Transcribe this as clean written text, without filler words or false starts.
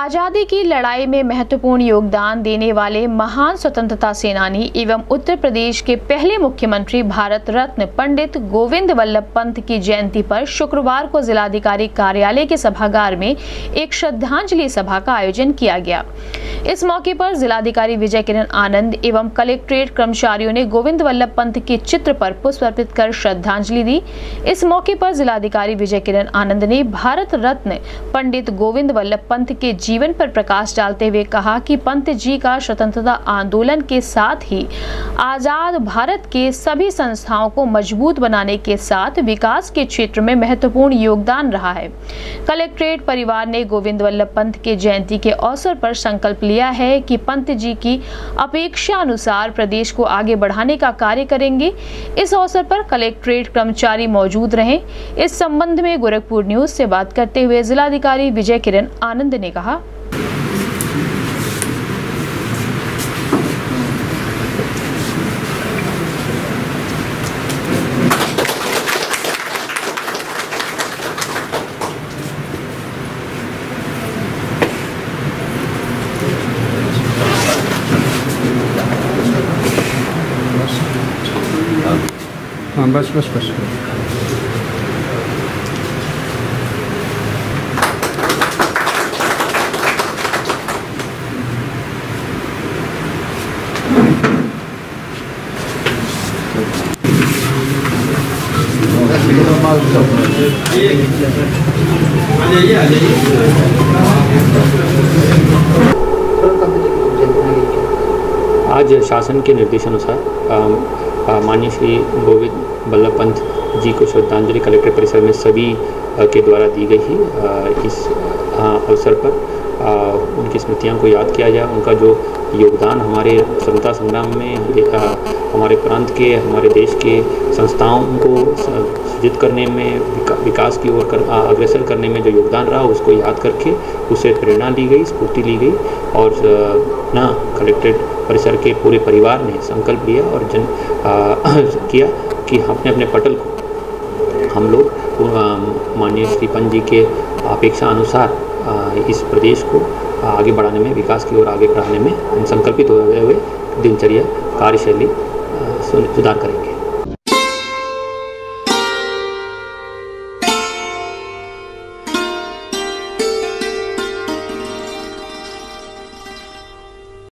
आज़ादी की लड़ाई में महत्वपूर्ण योगदान देने वाले महान स्वतंत्रता सेनानी एवं उत्तर प्रदेश के पहले मुख्यमंत्री भारत रत्न पंडित गोविंद वल्लभ पंत की जयंती पर शुक्रवार को जिलाधिकारी कार्यालय के सभागार में एक श्रद्धांजलि सभा का आयोजन किया गया। इस मौके पर जिलाधिकारी विजय किरण आनंद एवं कलेक्ट्रेट कर्मचारियों ने गोविंद वल्लभ पंत के चित्र पर पुष्प अर्पित कर श्रद्धांजलि दी। इस मौके पर जिलाधिकारी विजय किरण आनंद ने भारत रत्न पंडित गोविंद वल्लभ पंत के जीवन पर प्रकाश डालते हुए कहा कि पंत जी का स्वतंत्रता आंदोलन के साथ ही आजाद भारत के सभी संस्थाओं को मजबूत बनाने के साथ विकास के क्षेत्र में महत्वपूर्ण योगदान रहा है। कलेक्ट्रेट परिवार ने गोविंद वल्लभ पंत के जयंती के अवसर पर संकल्प लिया है कि पंत जी की अपेक्षा अनुसार प्रदेश को आगे बढ़ाने का कार्य करेंगे। इस अवसर पर कलेक्ट्रेट कर्मचारी मौजूद रहे। इस संबंध में गोरखपुर न्यूज से बात करते हुए जिलाधिकारी विजय किरण आनंद ने कहा, हाँ बस आज शासन के निर्देशानुसार माननीय श्री गोविंद वल्लभ पंत जी को श्रद्धांजलि कलेक्ट्रेट परिसर में सभी के द्वारा दी गई है। इस अवसर पर उनकी स्मृतियों को याद किया जाए। उनका जो योगदान हमारे स्वतंत्रता संग्राम में हमारे प्रांत के, हमारे देश के संस्थाओं को सृजित करने में, विकास की ओर अग्रसर करने में जो योगदान रहा, उसको याद करके उससे प्रेरणा ली गई, स्फूर्ति ली गई और कलेक्ट्रेट परिसर के पूरे परिवार ने संकल्प लिया और किया कि अपने पटल को हम लोग माननीय श्री पंत जी के अपेक्षा अनुसार इस प्रदेश को आगे बढ़ाने में, विकास की ओर आगे बढ़ाने में हम संकल्पित हुए दिनचर्या कार्यशैली सुधार करेंगे।